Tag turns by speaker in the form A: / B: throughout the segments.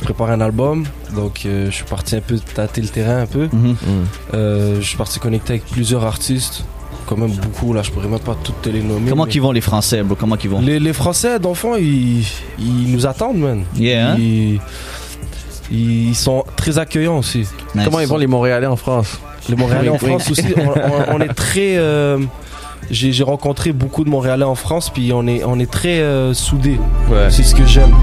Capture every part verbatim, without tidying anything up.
A: prépare un album, donc euh, je suis parti un peu tâter le terrain un peu.
B: Mm-hmm.
A: Euh, je suis parti connecter avec plusieurs artistes, quand même beaucoup, là je pourrais même pas toutes te les nommer.
B: Comment
A: mais...
B: qu'ils vont les Français, bro? Comment qu'ils vont?
A: Les, les Français d'enfants, ils, ils nous attendent, man.
B: Yeah, hein?
A: Ils, ils sont très accueillants aussi.
B: Nice.
C: Comment ils vont les Montréalais en France?
A: Les Montréalais en
C: Oui, oui.
A: France aussi, on, on, on est très... Euh, j'ai, j'ai rencontré beaucoup de Montréalais en France, puis on est, on est très euh, soudés.
C: Ouais.
A: C'est ce que j'aime.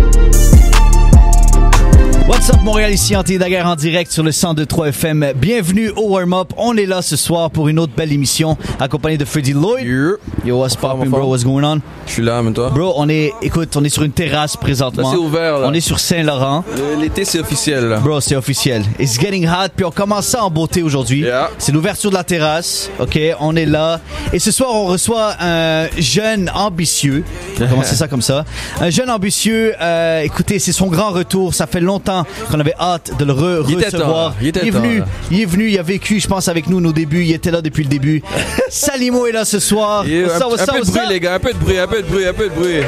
B: What's up Montréal, ici Anthony Daguerre en direct sur le cent deux trois F M. Bienvenue au warm-up. On est là ce soir pour une autre belle émission accompagné de Freddie Lloyd.
C: Yeah.
B: Yo, what's
C: Bonsoir,
B: poppin',
C: bonsoir.
B: bro? What's going on?
C: Je suis là, même toi.
B: Bro, on est, écoute, on est sur une terrasse présentement.
C: Là, c'est ouvert, là.
B: On est sur Saint-Laurent.
C: Euh, L'été, c'est officiel, là.
B: Bro, c'est officiel. It's getting hot, puis on commence ça en beauté aujourd'hui.
C: Yeah.
B: C'est l'ouverture de la terrasse, ok? On est là. Et ce soir, on reçoit un jeune ambitieux. On va commencer ça comme ça. Un jeune ambitieux, euh, écoutez, c'est son grand retour. Ça fait longtemps qu'on avait hâte de le re-
C: Il était
B: recevoir.
C: temps, il était
B: est
C: temps,
B: venu,
C: là.
B: il est venu, il a vécu, je pense, avec nous nos débuts. Il était là depuis le début. Salimo est là ce soir.
C: Yeah,
B: What's
C: un,
B: up, what's
C: un
B: up,
C: peu de
B: what's
C: bruit,
B: up?
C: les gars, un peu de bruit, un peu de bruit, un peu de bruit.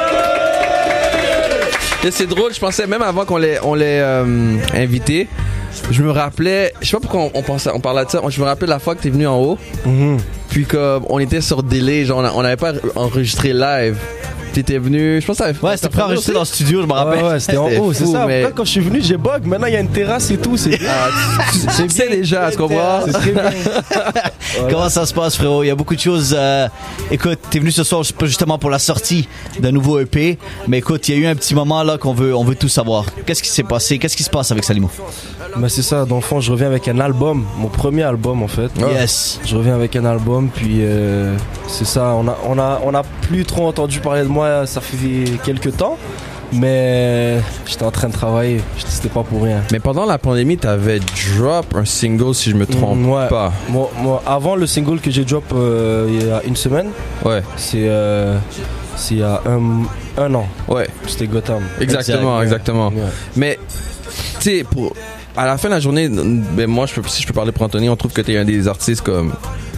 C: Et c'est drôle, je pensais même avant qu'on l'ait, on l'ait euh, invité, je me rappelais, je sais pas pourquoi on, on, pensait, on parlait de ça, je me rappelais la fois que t'es venu en haut,
A: Mm-hmm.
C: puis comme on était sur délai, genre on n'avait pas enregistré live. T'étais venu, je pense que ça avait
B: Ouais, c'était préenregistré dans le studio, je me
A: Ah
B: rappelle.
A: ouais, ouais, c'était en haut, c'est
C: fou,
A: ça.
C: mais-
A: Après, quand je suis venu, j'ai bug. Maintenant, il y a une terrasse et tout. C'est
C: Ah, tu- tu- tu sais déjà, tu comprends?
A: C'est très bien.
B: Comment ça se passe, frérot? Il y a beaucoup de choses. Euh, écoute, t'es venu ce soir justement pour la sortie d'un nouveau E P. Mais écoute, il y a eu un petit moment là qu'on veut, on veut tout savoir. Qu'est-ce qui s'est passé? Qu'est-ce qui se passe avec Salimo?
A: Bah, c'est ça, dans le fond, je reviens avec un album. Mon premier album, en fait.
B: Yes.
A: Je reviens avec un album, puis euh, c'est ça. On a, on, a, on a plus trop entendu parler de moi, ça fait quelques temps. Mais j'étais en train de travailler. C'était pas pour rien.
C: Mais pendant la pandémie, t'avais drop un single, si je me trompe
A: Mm, ouais.
C: pas.
A: Moi, moi, avant le single que j'ai drop euh, il y a une semaine,
C: Ouais,
A: c'est euh, c'est il y a un, un an.
C: ouais,
A: C'était Gotham.
C: exactement,
A: Exact.
C: exactement.
A: Ouais.
C: Mais, tu sais, pour... à la fin de la journée, ben moi, je peux, si je peux parler pour Anthony, on trouve que t'es un des artistes comme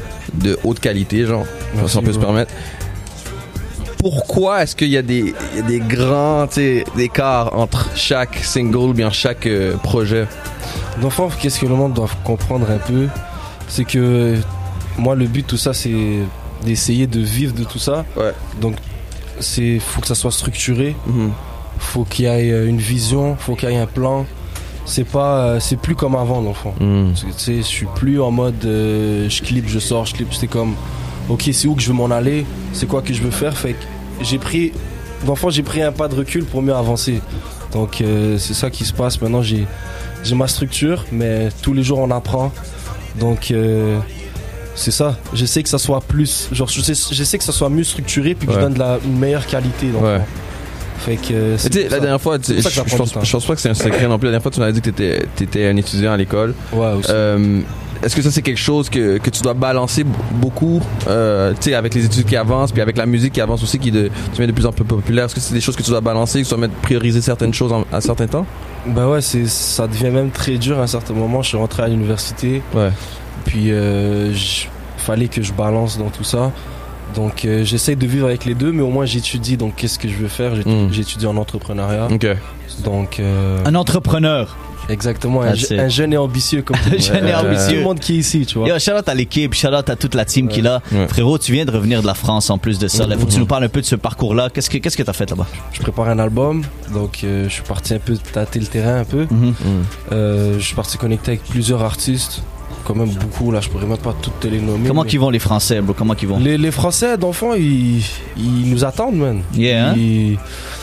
C: de haute qualité, genre,
A: Merci,
C: si on peut se
A: bro.
C: permettre. Pourquoi est-ce qu'il y a des, il y a des grands, tu sais, écarts entre chaque single ou bien chaque euh, projet?
A: D'enfant, qu'est-ce que le monde doit comprendre un peu, c'est que moi, le but de tout ça, c'est d'essayer de vivre de tout ça.
C: Ouais.
A: Donc, c'est faut que ça soit structuré,
C: Mhm.
A: faut qu'il y ait une vision, faut qu'il y ait un plan. C'est pas, euh, c'est plus comme avant, l'enfant.
C: Mhm.
A: Parce que, tu sais, je suis plus en mode, euh, je clip, je sors, je clip. C'est comme, ok, c'est où que je veux m'en aller, c'est quoi que je veux faire. Fait que j'ai pris, d'enfant, j'ai pris un pas de recul pour mieux avancer. Donc, euh, c'est ça qui se passe. Maintenant, j'ai, j'ai ma structure, mais tous les jours on apprend. Donc, euh, c'est ça. J'essaie que ça soit plus, genre, j'essaie, j'essaie que ça soit mieux structuré, puis que
C: Ouais.
A: je donne de la, une meilleure qualité. d'enfant.
C: Ouais.
A: Fait que, euh,
C: Mais
A: c'est
C: tu sais,
A: pour
C: la
A: ça.
C: dernière fois, tu sais,
A: C'est pour ça
C: je,
A: que ça
C: je
A: prend
C: pense,
A: du temps.
C: je pense pas que c'est un secret non plus. La dernière fois, tu m'avais dit que t'étais, t'étais un étudiant à l'école.
A: Ouais, aussi.
C: Euh, est-ce que ça, c'est quelque chose que, que tu dois balancer b- beaucoup, euh, tu sais, avec les études qui avancent, puis avec la musique qui avance aussi, qui de, devient de plus en plus populaire? Est-ce que c'est des choses que tu dois balancer, que tu dois mettre, prioriser certaines choses en- à certains temps?
A: Bah ouais, c'est, ça devient même très dur à un certain moment. Je suis rentré à l'université,
C: Ouais.
A: puis euh, j- fallait que je balance dans tout ça. Donc euh, j'essaie de vivre avec les deux, mais au moins j'étudie. Donc qu'est-ce que je veux faire? J'étu-
C: Mm.
A: J'étudie en entrepreneuriat.
C: Ok.
A: Donc euh,
B: Un entrepreneur.
A: exactement, un,
B: That's
A: je-
B: it.
A: un jeune et ambitieux comme tout le monde.
B: Jeune et
A: Euh,
B: ambitieux.
A: Tout le monde qui est ici, tu vois.
B: Yo, shout out à l'équipe, shout out à toute la team qui est là.
C: Ouais.
B: Frérot, tu viens de revenir de la France en plus de ça. Il faut que tu nous parles un peu de ce parcours-là. Qu'est-ce que qu'est-ce que t'as fait là-bas?
A: Je prépare un album, donc euh, je suis parti un peu tâter le terrain un peu.
B: Mhm.
A: Euh, je suis parti connecter avec plusieurs artistes, quand même beaucoup. Là, je pourrais même pas toutes te les nommer.
B: Comment
A: mais-
B: qu'ils vont les Français, bro? Comment qu'ils vont?
A: Les, les Français d'enfants, ils, ils nous attendent, man.
B: Yeah, hein?
A: Ils,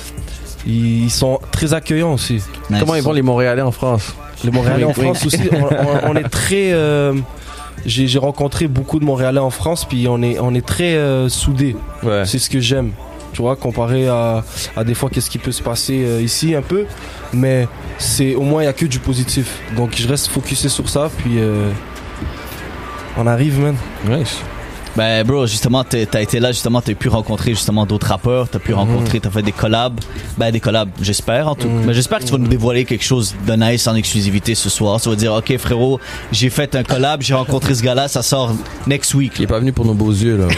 A: ils sont très accueillants aussi.
B: Nice.
C: Comment ils vont les Montréalais en France?
A: Les Montréalais
C: Oui,
A: en
C: oui.
A: France aussi, on, on- on est très. euh, j'ai, j'ai rencontré beaucoup de Montréalais en France, puis on est, on est très euh, soudés.
C: Ouais.
A: C'est ce que j'aime. Tu vois, comparé à, à des fois qu'est-ce qui peut se passer euh, ici un peu. Mais c'est au moins il n'y a que du positif. Donc je reste focusé sur ça, puis euh, on arrive, man.
C: Nice.
B: Ben, bro, justement, t'es- t'as été là, justement, t'as pu rencontrer, justement, d'autres rappeurs, t'as pu rencontrer, t'as fait des collabs. Ben, des collabs, j'espère, en tout cas. Mais j'espère que tu vas nous dévoiler quelque chose de nice en exclusivité ce soir. Tu vas dire, OK, frérot, j'ai fait un collab, j'ai rencontré ce gars-là, ça sort next week.
C: Il est pas venu pour nos beaux yeux, là.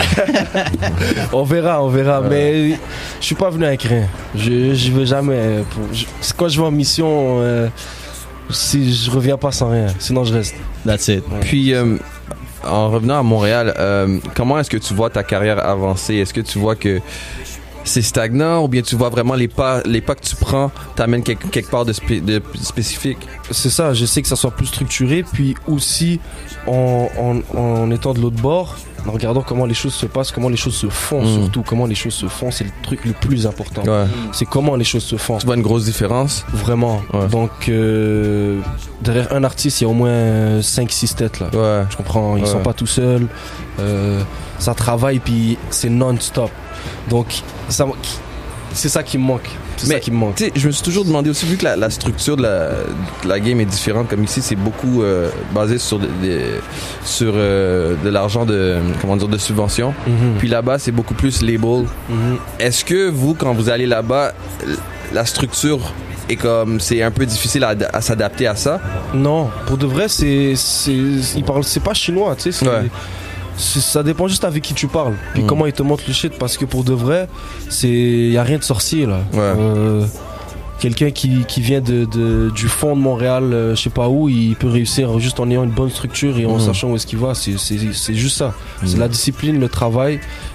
A: On verra, on verra. Mais je suis pas venu avec rien. Je, je veux jamais. Pour, je- c'est quand je vais en mission, euh, si je reviens pas sans rien. Sinon, je reste.
B: That's it.
C: Puis, euh, en revenant à Montréal, euh, comment est-ce que tu vois ta carrière avancer? Est-ce que tu vois que c'est stagnant ou bien tu vois vraiment les pas, les pas que tu prends t'amènent quelque, quelque part de, spé- de spécifique?
A: C'est ça, j'essaie que ça soit plus structuré. Puis aussi, en, en, en étant de l'autre bord, en regardant comment les choses se passent, comment les choses se font
C: Mm.
A: surtout. Comment les choses se font, c'est le truc le plus important.
C: Ouais.
A: C'est comment les choses se font.
C: Tu vois une grosse différence?
A: Vraiment.
C: Ouais.
A: Donc, euh, derrière un artiste, il y a au moins cinq six têtes là.
C: Ouais.
A: Je comprends, ils
C: Ouais.
A: sont pas tout seuls. Euh, ça travaille, puis c'est non-stop. Donc, ça, c'est ça qui me manque. C'est
C: Mais,
A: ça qui me manque.
C: Tu sais, je me suis toujours demandé aussi, vu que la, la structure de la, de la game est différente, comme ici, c'est beaucoup euh, basé sur, de, des- sur euh, de l'argent de, comment dire, de subvention.
A: Mhm.
C: Puis là-bas, c'est beaucoup plus label.
A: Mhm.
C: Est-ce que vous, quand vous allez là-bas, la structure est comme, c'est un peu difficile à, à s'adapter à ça?
A: Non, pour de vrai, c'est, c'est, ils parlent, c'est pas chinois, tu sais. c'est-
C: Ouais.
A: c'est- ça dépend juste avec qui tu parles. Puis
C: Mm.
A: comment ils te montrent le shit, parce que pour de vrai, c'est, y a rien de sorcier là.
C: Ouais.
A: Euh, quelqu'un qui, qui vient de, de- du fond de Montréal, euh, je sais pas où, il peut réussir juste en ayant une bonne structure et en
C: Mm.
A: sachant où est-ce qu'il va. C'est, c'est, c'est juste ça. C'est la discipline, le travail.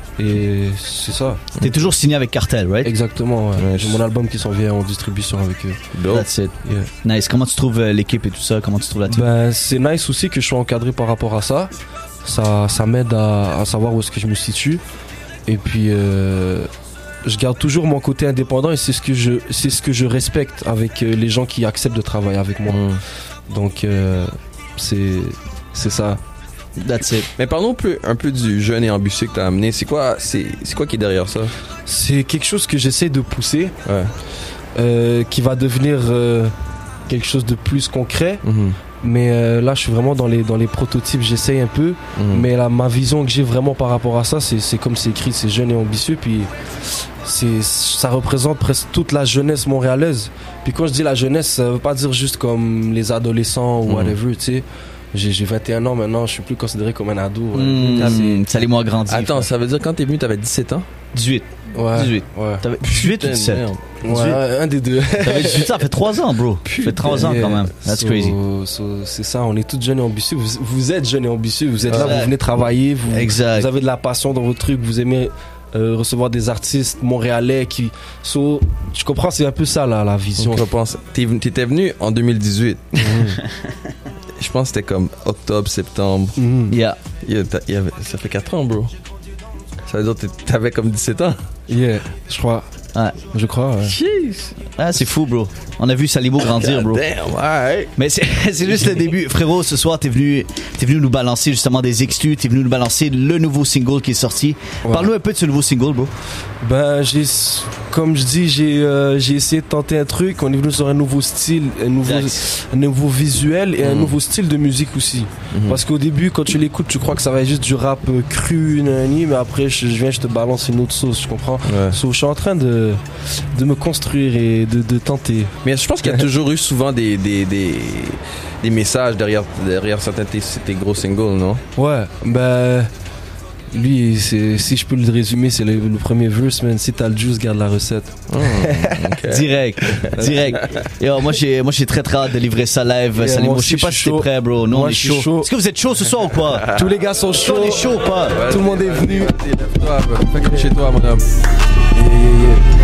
A: Et c'est ça.
B: T'es toujours signé avec Cartel, right?
A: Exactement, ouais.
C: Ouais,
A: J'ai
C: je-
A: mon album qui s'en vient en distribution avec eux.
C: Dope.
B: That's it.
A: Yeah.
B: Nice. Comment tu trouves euh, l'équipe et tout ça? Comment tu trouves là-dessus?
A: Ben, c'est nice aussi que je sois encadré par rapport à ça. Ça, ça m'aide à, à savoir où est-ce que je me situe. Et puis, euh, je garde toujours mon côté indépendant et c'est ce que je, c'est ce que je respecte avec euh, les gens qui acceptent de travailler avec moi.
C: Mm.
A: Donc, euh, c'est, c'est ça.
B: That's it.
C: Mais parlons un peu, un peu du jeune et ambitieux que t'as amené. C'est quoi, c'est, c'est quoi qui est derrière ça?
A: C'est quelque chose que j'essaie de pousser,
C: Ouais.
A: euh, qui va devenir euh, quelque chose de plus concret.
C: Mhm.
A: Mais euh, là, je suis vraiment dans les, dans les prototypes, j'essaye un peu.
C: Mhm.
A: Mais là, ma vision que j'ai vraiment par rapport à ça, c'est, c'est comme c'est écrit, c'est jeune et ambitieux. Puis c'est, ça représente presque toute la jeunesse montréalaise. Puis quand je dis la jeunesse, ça veut pas dire juste comme les adolescents ou
C: Mhm.
A: whatever, tu sais. J'ai, j'ai vingt et un ans maintenant, je suis plus considéré comme un ado. ouais.
B: Mmh, ça les mois grandis.
C: Attends, ça veut dire quand t'es venu, t'avais dix-sept ans?
B: dix-huit.
A: Ouais.
B: dix-huit.
A: Ouais.
B: T'avais dix-huit ou dix-sept?
C: Merde.
A: Ouais, un des deux.
B: T'avais dix-huit ans, ça fait trois ans, bro. Ça fait trois ans quand même. That's
A: So-
B: crazy.
A: so, c'est ça, on est tous jeunes et ambitieux. Vous, vous êtes jeunes et ambitieux, vous êtes là,
B: Exact.
A: vous venez travailler, vous,
B: Exact.
A: vous avez de la passion dans votre truc, vous aimez euh, recevoir des artistes montréalais qui. So, je comprends, c'est un peu ça là, la vision.
C: Donc, je pense, t'es venu- t'étais venu en deux mille dix-huit. Je pense que c'était comme octobre, septembre.
A: Mhm.
B: Yeah.
C: Il y a- t'as- il y avait- ça fait quatre ans, bro. Ça veut dire que t'es- t'avais comme dix-sept ans.
A: Yeah, je crois.
B: Ouais.
A: Je crois, ouais.
B: Ah, c'est fou, bro. On a vu Salibo grandir, bro.
C: Damn, ouais.
B: Mais c'est c'est juste le début. Frérot, ce soir, t'es venu, t'es venu nous balancer justement des exclus. T'es venu nous balancer le nouveau single qui est sorti.
A: Ouais.
B: Parle-nous un peu de ce nouveau single, bro.
A: Ben, j'ai, comme je dis, j'ai, euh, j'ai essayé de tenter un truc. On est venu sur un nouveau style, un nouveau,
B: Exact.
A: un nouveau visuel et un
C: Mhm.
A: nouveau style de musique aussi.
C: Mhm.
A: Parce qu'au début, quand tu l'écoutes, tu crois que ça va être juste du rap euh, cru, nani, mais après, je, je viens, je te balance une autre sauce, je comprends.
C: Ouais.
A: So, je suis en train de, de me construire et de, de tenter.
C: Mais je pense qu'il y a toujours eu souvent des, des, des, des messages derrière, derrière certains de tes, tes gros singles, non?
A: Ouais, ben. Lui, c'est, si je peux le résumer, c'est le, le premier verse, man. Si t'as le juice, garde la recette.
C: Oh, ok.
B: Direct, direct. Yo, moi, j'ai, moi, j'ai très très hâte de livrer ça live.
A: Yeah,
B: Salibo,
A: moi
B: je sais
A: aussi,
B: pas
A: je
B: si
A: suis
B: t'es
A: chaud.
B: prêt, bro. Nous,
A: Moi,
B: on est
A: je suis
B: chaud.
A: chaud.
B: Est-ce que vous êtes chaud ce soir ou pas?
A: Tous les gars sont chauds.
B: On est chaud ou pas?
A: Tout le monde est venu.
C: Lève-toi, fais comme chez toi, mon homme.
A: Yeah, yeah, yeah.